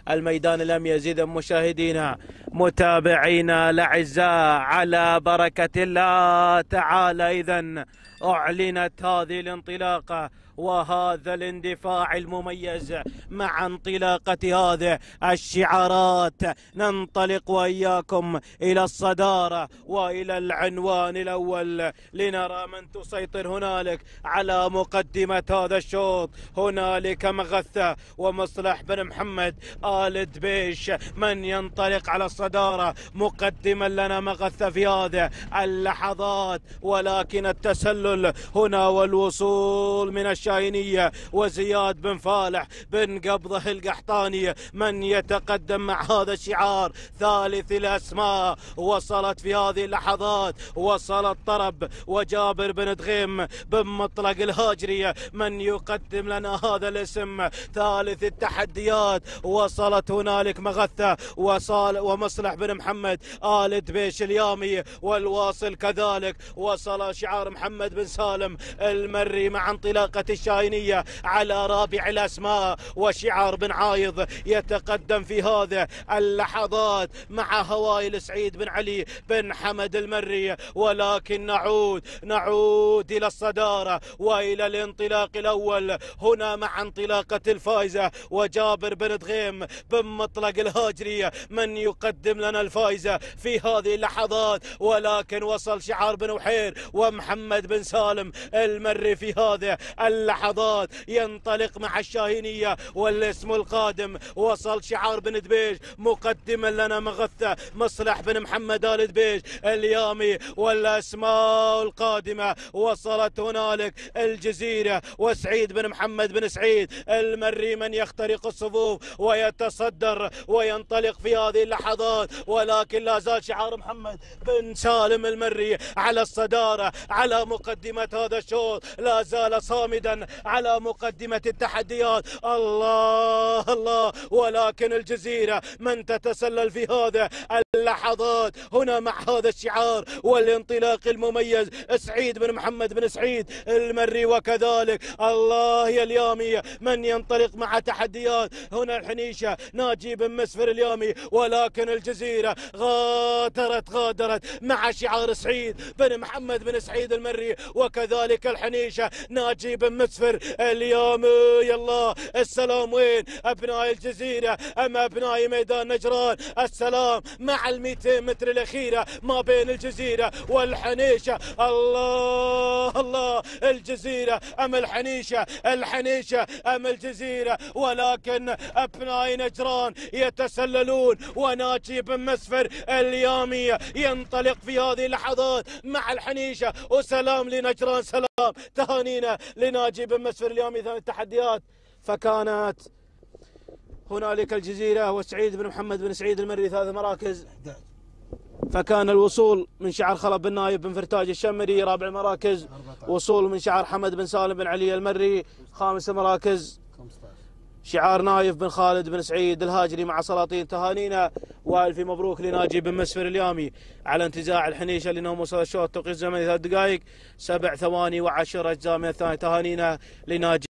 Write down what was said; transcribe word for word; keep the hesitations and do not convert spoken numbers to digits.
الميدان لم يزيد مشاهدينا متابعينا الأعزاء على بركة الله تعالى. إذن أعلنت هذه الانطلاقة وهذا الاندفاع المميز مع انطلاقة هذه الشعارات. ننطلق وإياكم إلى الصدارة وإلى العنوان الأول لنرى من تسيطر هنالك على مقدمة هذا الشوط. هنالك مغثة ومصلح بن محمد آل دبيش من ينطلق على الصدارة مقدما لنا مغثة في هذه اللحظات، ولكن التسلل هنا والوصول من الشاهينية وزياد بن فالح بن قبضه القحطاني من يتقدم مع هذا الشعار. ثالث الأسماء وصلت في هذه اللحظات، وصلت طرب وجابر بن دغيم بن مطلق الهاجرية من يقدم لنا هذا الاسم. ثالث التحديات وصلت هنالك مغثة وصال ومصلح بن محمد آل دبيش اليامي، والواصل كذلك وصل شعار محمد بن سالم المري مع انطلاقة الشاهينية على رابع الأسماء. وشعار بن عايض يتقدم في هذه اللحظات مع هوائل سعيد بن علي بن حمد المري. ولكن نعود نعود إلى الصدارة وإلى الانطلاق الأول هنا مع انطلاقة الفائزة وجابر بن دغيم بن مطلق الهاجرية من يقدم لنا الفائزة في هذه اللحظات. ولكن وصل شعار بن وحير ومحمد بن سالم المري في هذه اللحظات ينطلق مع الشاهينية. والاسم القادم وصل شعار بن دبيش مقدما لنا مغثة مصلح بن محمد آل دبيش اليامي. والاسماء القادمة وصلت هنالك الجزيرة وسعيد بن محمد بن سعيد المري من يخترق الصفوف ويتصدر وينطلق في هذه اللحظات. ولكن لا زال شعار محمد بن سالم المري على الصدارة على مقدمة هذا الشوط، لا زال صامدا على مقدمة التحديات. الله الله. ولكن الجزيرة من تتسلل في هذا اللحظات هنا مع هذا الشعار والانطلاق المميز سعيد بن محمد بن سعيد المري، وكذلك الله يا اليامي من ينطلق مع تحديات. هنا الحنيشة ناجي بن مسفر اليامي، ولكن الجزيرة غادرت غادرت مع شعار سعيد بن محمد بن سعيد المري، وكذلك الحنيشة ناجي بن مسفر اليامي. يلا السلام وين أبناء الجزيرة أم أبناء ميدان نجران؟ السلام مع المئتين متر الأخيرة ما بين الجزيرة والحنيشة. الله الله. الجزيرة أم الحنيشة؟ الحنيشة أم الجزيرة؟ ولكن أبناء نجران يتسللون وناجي بن مسفر اليامي ينطلق في هذه اللحظات مع الحنيشة. وسلام لنجران، سلام تهانينا لناجي بن مسفر اليامي. ثاني التحديات فكانت هنالك الجزيرة وسعيد بن محمد بن سعيد المري ثلاث مراكز، فكان الوصول من شعار خلف بن نايف بن فرتاج الشمري. رابع مراكز وصول من شعار حمد بن سالم بن علي المري. خامس مراكز شعار نايف بن خالد بن سعيد الهاجري مع سلاطين. تهانينا والف مبروك لناجي بن مسفر اليامي على انتزاع الحنيشة لأنهم وصل الشوط توقيت زمني ثلاث دقائق سبع ثواني وعشر أجزاء من الثاني. تهانينا لناجي.